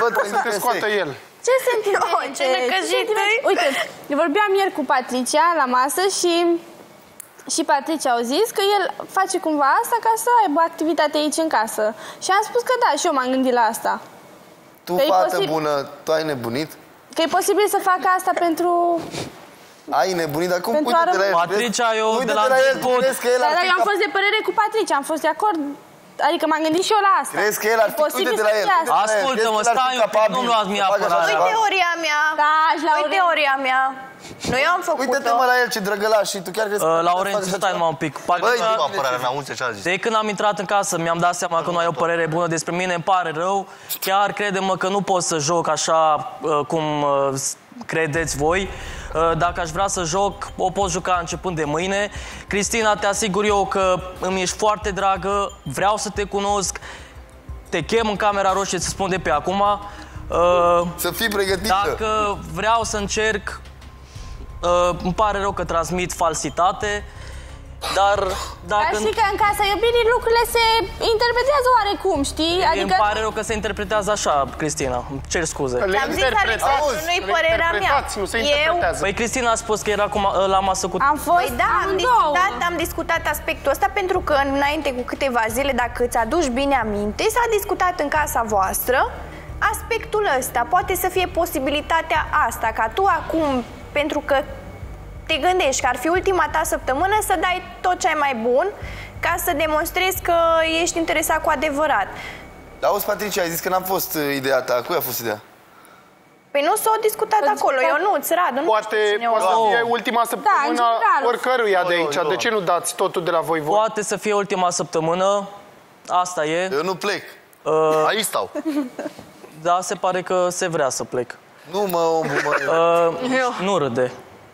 să te scoată el. Ce sentimente? Uite, vorbeam ieri cu Patricia la masă și Patricia au zis că el face cumva asta ca să aibă activitate aici în casă. Și am spus că da, și eu m-am gândit la asta. Tu, fată bună, tu ai nebunit? Că e posibil să facă asta pentru... Ai nebunit, dar cum uite-te la el? Patricia, eu de la început... Dar eu am fost de părere cu Patricia, am fost de acord. Adică m-am gândit și eu la asta. Crezi că el ar fi... Uite-te la el. Ascultă-mă, stai un pic, nu luați mie apărarea. Nu-i teoria mea. Nu-i teoria mea. Nu eu am făcut-o. Uite-te-mă la el, ce drăgălaș, și tu chiar crezi că... Laurențiu, stai numai un pic. Băi, nu apărarea mea, unde ce a zis? De când am intrat în casă, mi-am dat seama că nu ai o părere bună despre mine, îmi pare rău. Chiar crede-mă că nu pot să joc așa cum credeți voi. Dacă aș vrea să joc, o pot juca începând de mâine. Cristina, te asigur eu că îmi ești foarte dragă, vreau să te cunosc, te chem în Camera Roșie, să spun de pe acum. Să fii pregătită. Dacă vreau să încerc, îmi pare rău că transmit falsitate. Dar dacă... Dar știi că în Casa Iubirii lucrurile se interpretează oarecum, știi? Adică... Îmi pare rău că se interpretează așa, Cristina. Îmi cer scuze. Ți-am zis, Alexandru, nu-i părerea mea. Nu se interpretează. Păi Cristina a spus că era la masă cu... Am fost... Păi da, am discutat aspectul ăsta pentru că înainte cu câteva zile, dacă îți aduci bine aminte, s-a discutat în casa voastră aspectul ăsta. Poate să fie posibilitatea asta, ca tu acum, pentru că te gândești că ar fi ultima ta săptămână, să dai tot ce ai mai bun ca să demonstrezi că ești interesat cu adevărat. Dar auzi, Patricia, ai zis că n-a fost ideea ta. Cui a fost ideea? Păi nu s-a discutat acolo. Eu nu, Radu, nu poate fie ultima săptămână oricăruia de aici. De ce nu dați totul de la voi? Poate să fie ultima săptămână. Asta e. Eu nu plec. Aici stau. Da, se pare că se vrea să plec. Nu, mă, omul, mă. Nu râde.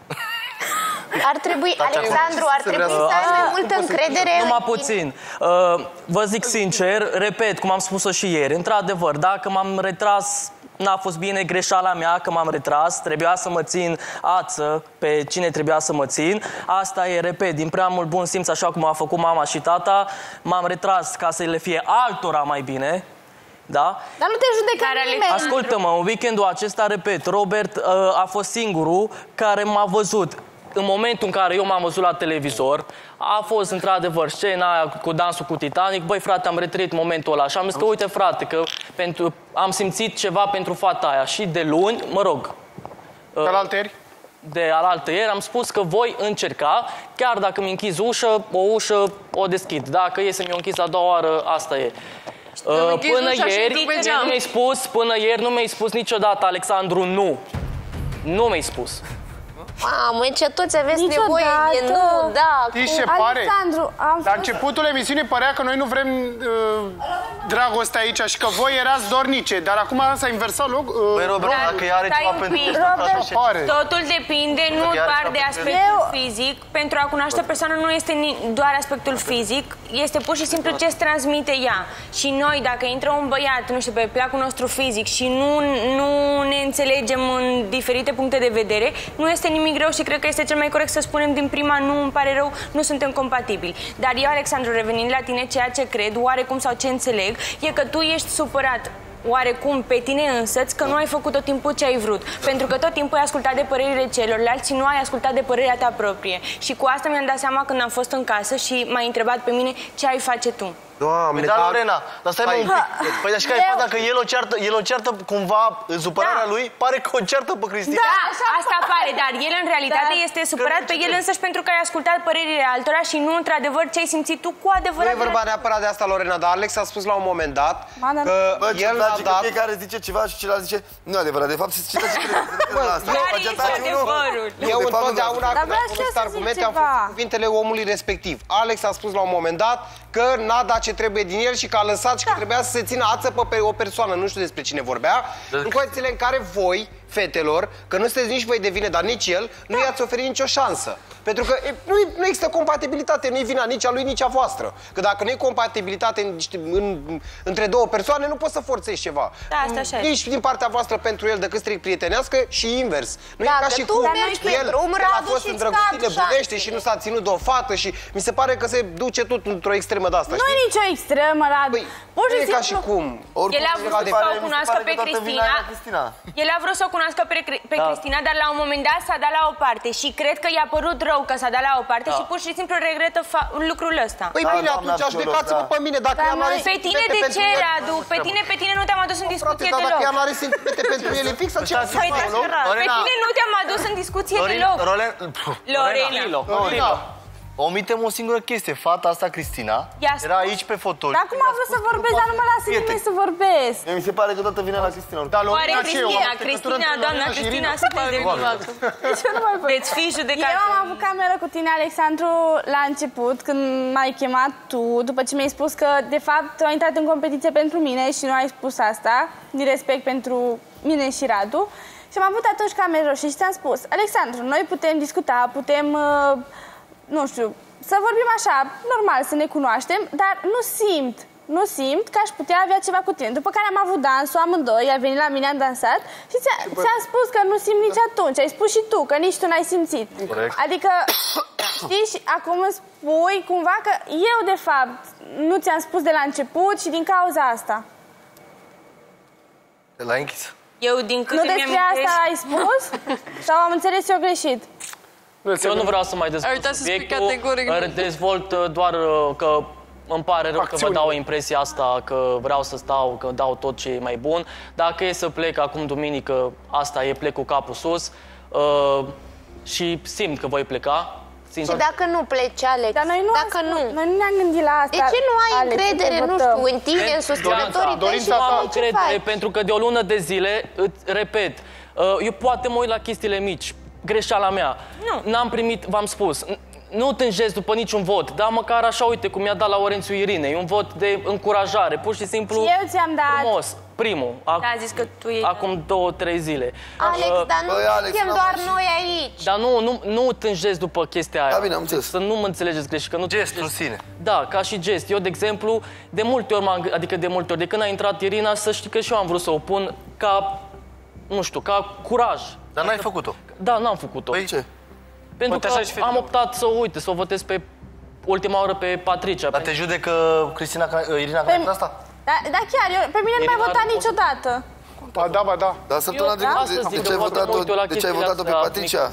Ar trebui, Alexandru, ar trebui să ai mai multă încredere. Numai puțin. Vă zic sincer, repet, cum am spus-o și ieri, într-adevăr, dacă m-am retras, n-a fost bine, greșeala mea că m-am retras, trebuia să mă țin ață pe cine trebuia să mă țin. Asta e, repet, din prea mult bun simț, așa cum a făcut mama și tata, m-am retras ca să le fie altora mai bine. Da? Dar nu te judecă nimeni. Ascultă-mă, în weekendul acesta, repet, Robert a fost singurul care m-a văzut. În momentul în care eu m-am văzut la televizor, a fost într-adevăr scena aia cu dansul cu Titanic. Băi, frate, am retrăit momentul ăla și am zis că, uite, frate, că am simțit ceva pentru fata aia. Și de luni, mă rog... De alaltăieri am spus că voi încerca, chiar dacă mi închizi o ușă o deschid. Dacă e să mi-o închis a doua oară, asta e. Până ieri nu mi-ai spus niciodată, Alexandru, nu. Nu mi-ai spus. Mamă, ce toți aveți nevoie de nu, da. Știi ce pare? La începutul emisiunii părea că noi nu vrem dragoste aici și că voi erați dornice, dar acum s-a inversat loc. Băi, Robert, dacă ea are ceva pentru totul depinde nu doar de aspectul fizic. Pentru a cunoaște o persoană nu este doar aspectul fizic, este pur și simplu ce îți transmite ea. Și noi, dacă intră un băiat, nu știu, pe placul nostru fizic și nu ne înțelegem în diferite puncte de vedere, nu este nimic greu și cred că este cel mai corect să spunem din prima, nu, îmi pare rău, nu suntem compatibili. Dar eu, Alexandru, revenind la tine, ceea ce cred, oarecum sau ce înțeleg, e că tu ești supărat oarecum pe tine însăți că nu ai făcut tot timpul ce ai vrut. Pentru că tot timpul ai ascultat de părerile celorlalți și nu ai ascultat de părerea ta proprie. Și cu asta mi-am dat seama când am fost în casă și m-ai întrebat pe mine ce ai face tu. Doamne, dar Lorena, dar stai mai un pic. Păi, dar și care e faza că el o ceartă cumva în supărarea lui? Pare că o ceartă pe Cristina. Da, asta pare, dar el în realitate este supărat pe el însăși pentru că ai ascultat părerile altora și nu într-adevăr ce ai simțit tu cu adevărat. Nu e vorba neapărat de asta, Lorena, dar Alex a spus la un moment dat că el a dat... Fiecare zice ceva și celălalt zice nu e adevărat, de fapt se zice Care este adevărul? Eu întotdeauna când am folosit argumente am făcut cuvintele omului respectiv. Alex a spus la un moment dat că n-a dat ce trebuie din el și că a lăsat și că trebuia să se țină ață pe o persoană. Nu știu despre cine vorbea. În condițiile în care voi, fetelor, că nu sunteți nici voi de vină, dar nici el, nu i-ați oferit nicio șansă. Pentru că nu există compatibilitate, nu-i vina nici a lui, nici a voastră. Că dacă nu e compatibilitate între două persoane, nu poți să forțezi ceva. Da, asta așa. Nici din partea voastră pentru el decât strict prietenească și invers. Nu e ca și cum el a fost îndrăgostit nebunește și nu s-a ținut de o fată și mi se pare că se duce tot într-o extremă. extremă de asta, Nu e nicio extremă, Radu. Pur și e ca și simplu... cum. El a vrut să o cunoască pe Cristina. El a vrut să o cunoască pe Cristina, dar la un moment dat s-a dat la o parte și cred că i-a părut rău că s-a dat la o parte și pur și simplu regretă lucrul ăsta. Păi bine, atunci judecați-vă pe mine dacă ea n-are Pe tine de ce, Radu? Pe tine nu te-am adus în discuție deloc. Dacă ea n-are sentimente pentru ele, fix aceea se face, nu? Pe tine nu te-am adus în discuție deloc. Lorena. Omitem o singură chestie. Fata asta, Cristina, era aici pe fotoli. Dar acum am vrut să vorbesc, dar nu mă lasă nimeni să vorbesc. Mi se pare că toată vine la Cristina. Oare Cristina, doamna Cristina, sunteți de vină. Veți fi judecat. Eu am avut cameră cu tine, Alexandru, la început, când m-ai chemat tu, după ce mi-ai spus că, de fapt, ai intrat în competiție pentru mine și nu ai spus asta, din respect pentru mine și Radu. Și am avut atunci cameră roșie și ți-am spus, Alexandru, noi putem discuta, putem... nu știu, să vorbim așa, normal, să ne cunoaștem, dar nu simt că aș putea avea ceva cu tine. După care am avut dansul, amândoi, ai venit la mine, am dansat și ți-am spus că nu simt nici atunci. Ai spus și tu, că nici tu n-ai simțit. Corect. Adică, știi, și acum îmi spui cumva că eu, de fapt, nu ți-am spus de la început și din cauza asta. De la închis. Eu, din câte nu despre asta ai spus? Sau am înțeles eu greșit? Eu nu vreau să mai dezvolt subiectul, dezvolt doar că îmi pare rău că vă dau impresia asta, că vreau să stau, că dau tot ce e mai bun. Dacă e să plec acum duminică, asta e, plec cu capul sus și simt că voi pleca. Și dacă nu pleci, Alex? Dar noi nu ne-am gândit la asta. De ce nu ai încredere, nu știu, în tine, în susținătorii tăi și nu am încredere, pentru că de o lună de zile, repet, eu poate mă uit la chestiile mici. Greșeala mea. N-am primit, v-am spus, nu tânjesc după niciun vot, dar măcar așa, uite, cum mi-a dat la Laurențiu Irinei, un vot de încurajare, pur și simplu și eu ți-am dat frumos, primul, a zis că tu acum 2-3 zile. Alex, dar nu suntem doar noi aici. Dar nu tânjesc după chestia aia. Da, bine, am înțeles. Să nu mă înțelegeți greșit, că nu gestul în sine. Da, ca și gest. Eu, de exemplu, de multe ori, de când a intrat Irina, să știi că și eu am vrut să o pun ca, nu știu, ca curaj. Dar n-ai făcut-o. Da, n-am făcut-o. Păi ce? Pentru că am optat să o votez pe ultima oră pe Patricia. Dar te judecă Irina că a asta? Da, chiar, pe mine nu m-ai votat niciodată. Ba da. Dar săptămâna trecută, de ce ai votat-o pe Patricia?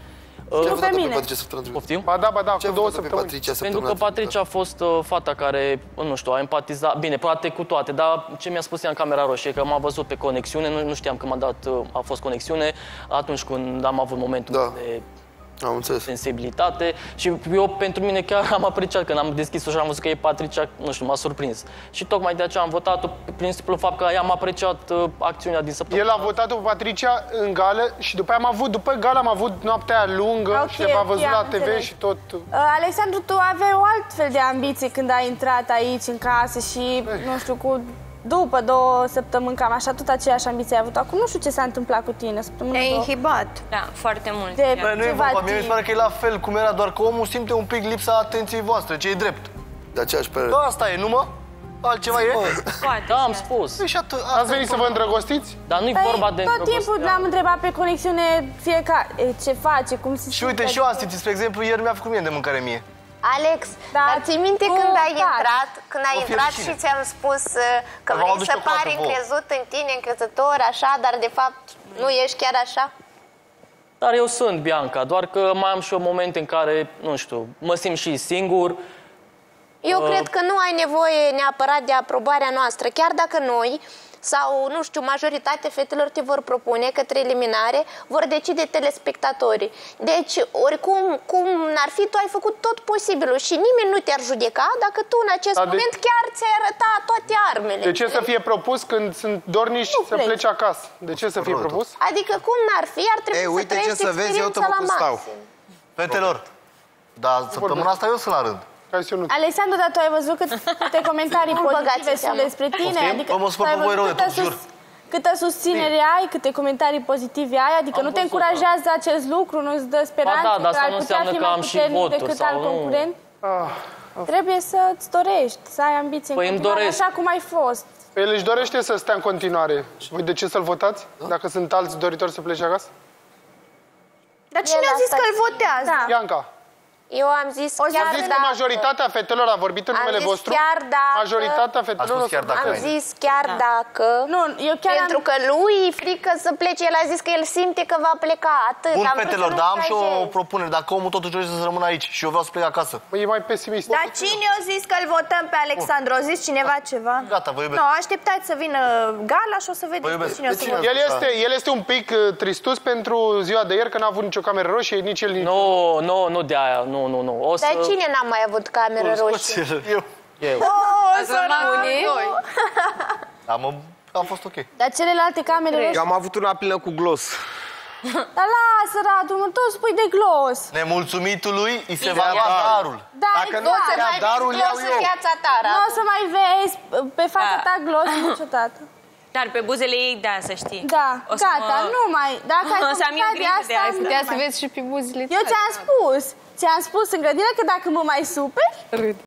Nu pe mine. Poftim? Ba da, cu 2 săptămâni. Pentru că Patricia a fost fata care, nu știu, a empatizat, bine, poate cu toate, dar ce mi-a spus ea în camera roșie, că m-a văzut pe conexiune, nu știam că a fost conexiune, atunci când am avut momentul de sensibilitate și eu, pentru mine, chiar am apreciat când am deschis-o și am văzut că e Patricia, nu știu, m-a surprins. Și tocmai de aceea am votat-o, prin simplu fapt că am apreciat acțiunea din săptămână. El a votat-o pe Patricia în gală și după aia după gală am avut noaptea aia lungă și m-a văzut la TV și tot. Alexandru, tu aveai o altfel de ambiție când ai intrat aici în casă și, nu știu, după 2 săptămâni, cam așa, tot aceeași ambiție ai avut. Acum nu știu ce s-a întâmplat cu tine. Te-ai inhibat. Da, foarte mult. Nu e vorba, mie mi se pare că e la fel cum era, doar că omul simte un pic lipsa atenției voastre, ce e drept. De aceeași părere. Da, asta e, nu mă? Altceva e? Da, am spus. Ați venit să vă îndrăgostiți? Dar nu-i vorba de tot timpul l-am întrebat pe conexiune fiecare ce face, cum se simte. Și uite, și eu am simțit, spre exemplu, ieri mi-a făcut mie de mâncare mie. Alex, dar ții minte când ai intrat și ți-am spus că vrei să pari încrezut în tine, încrezător, așa, dar de fapt nu ești chiar așa? Dar eu sunt, Bianca, doar că mai am și eu momente în care, nu știu, mă simt și singur. Eu cred că nu ai nevoie neapărat de aprobarea noastră, chiar dacă noi sau, nu știu, majoritatea fetelor te vor propune către eliminare, vor decide telespectatorii. Deci, oricum, cum n-ar fi, tu ai făcut tot posibilul și nimeni nu te-ar judeca dacă tu în acest moment chiar ți-ai arătat toate armele. De ce să fie propus când sunt dorniși să plece acasă? De ce să fie propus? Adică cum n-ar fi, ar trebui să trăiești experiența la maxim. Fetelor, dar săptămâna asta eu sunt la rând. Alexandru, dar tu ai văzut câte comentarii pozitive sunt despre tine? Adică câtă susținere ai, câte comentarii pozitive ai? Adică nu te încurajează acest lucru, nu-ți dă speranță că ar putea fi mai puternic decât al concurent? Trebuie să-ți dorești, să ai ambiții în continuare, așa cum ai fost. El își dorește să stea în continuare. Voi de ce să-l votați? Dacă sunt alți doritori să plece acasă? Dar cine a zis că îl votează? Bianca. Eu am zis chiar zis că majoritatea fetelor, a vorbit în numele vostru, majoritatea fetelor am zis chiar dacă, pentru că lui e frică să plece, el a zis că el simte că va pleca, atât. Bun, fetelor, dar am și o propunere, dacă omul totuși dorește să rămână aici și eu vreau să plec acasă. E mai pesimist. Dar cine a zis că îl votăm pe Alexandru? A zis cineva ceva? Gata, vă iubesc. Nu, așteptați să vină gala și o să vedeți cine o să votăm. El este un pic tristus pentru ziua de ieri, că n-a avut nicio cameră roșie, nici el, nici... Nu de aia, nu. Dar cine n-a mai avut cameră roșie? Eu. Sărmânii. A fost ok. Dar celelalte camere roșii... Eu am avut una plină cu gloss. Dar lasă, Radu, mă, tot spui de gloss. Nemulțumitului îi se va lua darul. Da, dacă nu se ia darul, iau eu. Nu o să mai vezi pe fața ta gloss niciodată. Dar pe buzele ei, da, să știi. Da, gata, nu mai. Dacă ai o să am eu grijă de asta. putea să vezi și pe buzele. Eu ți-am spus în grădină că dacă mă mai superi,